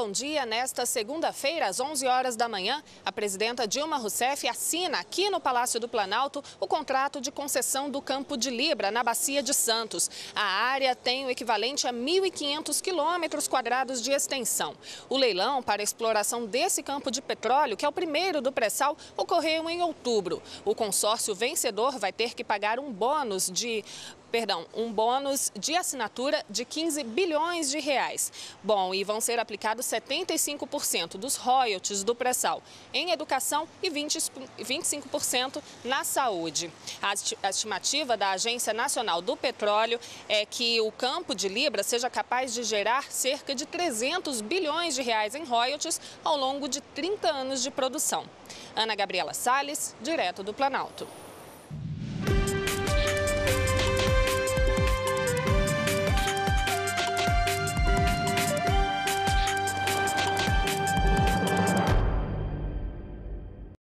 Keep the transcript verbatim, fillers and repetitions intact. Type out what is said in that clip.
bom dia. Nesta segunda-feira, às onze horas da manhã, a presidenta Dilma Rousseff assina aqui no Palácio do Planalto o contrato de concessão do Campo de Libra, na Bacia de Santos. A área tem o equivalente a mil e quinhentos quilômetros quadrados de extensão. O leilão para a exploração desse campo de petróleo, que é o primeiro do pré-sal, ocorreu em outubro. O consórcio vencedor vai ter que pagar um bônus de... Perdão, um bônus de assinatura de quinze bilhões de reais. Bom, e vão ser aplicados setenta e cinco por cento dos royalties do pré-sal em educação e vinte e cinco por cento na saúde. A estimativa da Agência Nacional do Petróleo é que o Campo de Libra seja capaz de gerar cerca de trezentos bilhões de reais em royalties ao longo de trinta anos de produção. Ana Gabriela Salles, direto do Planalto.